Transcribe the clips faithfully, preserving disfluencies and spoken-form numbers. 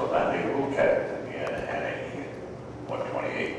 Salvandi, Kool and Hanna, Egan, one twenty-eight.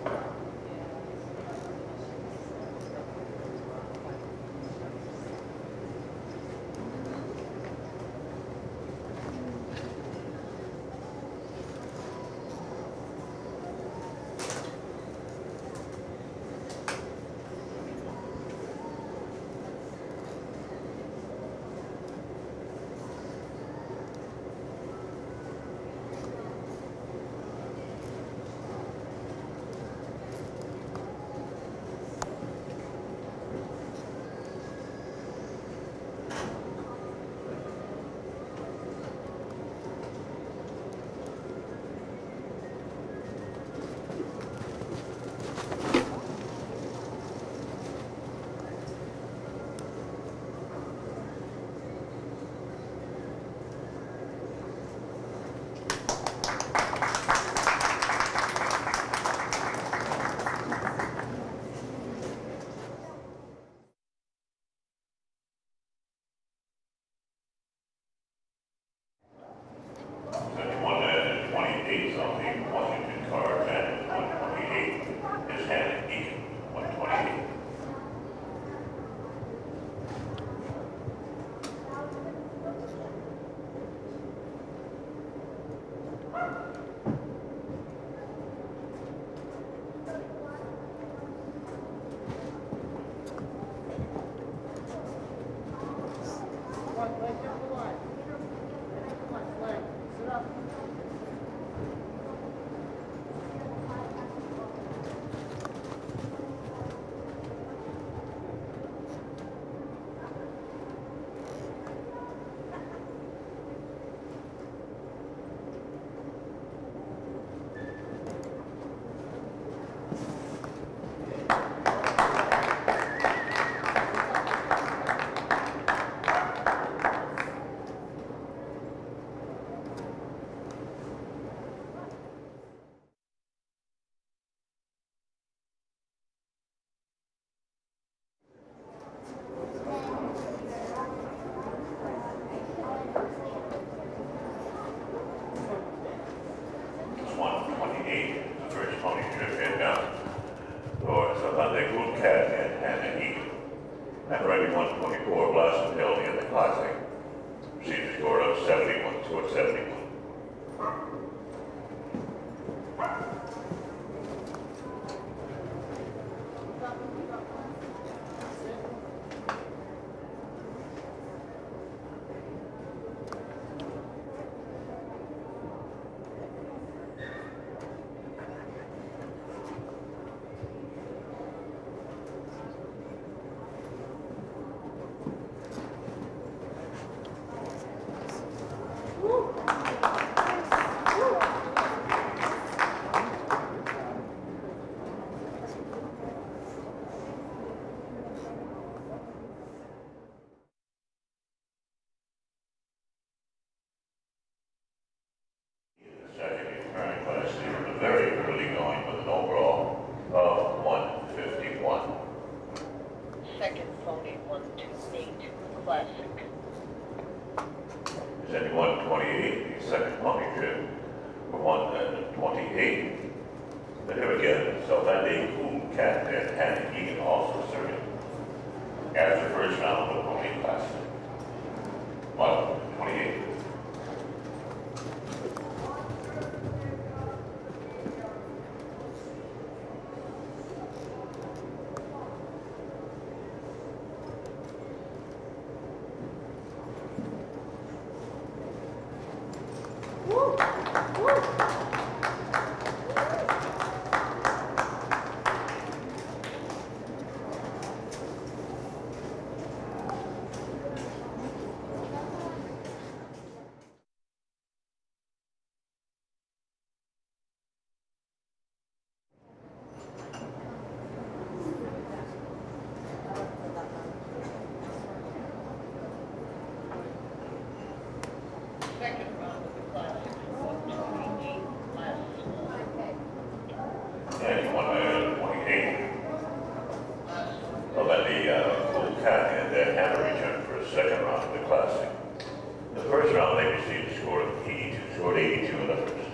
one twenty-eight, the first pony trip head down for Salvandi, Kool and Hanna, Egan. And riding one twenty-four, Blossom Hill in the Classic. Received a score of seventy-one to seventy-one. Very early going with an overall of one fifty-one. Second pony, one twenty-eight, classic. Presenting one twenty-eight, the second pony trip for one twenty-eight. Then here again, Salvandi, Kool and Hanna, Egan also serving as the first round of the pony classic. one twenty-eight. Second round of the classic, one twenty-eight, last. And one twenty-eight. Well, then the uh, Kool and then Hanna returned for a second round of the classic. The first round they received a score of eighty-two scored eighty-two in the first.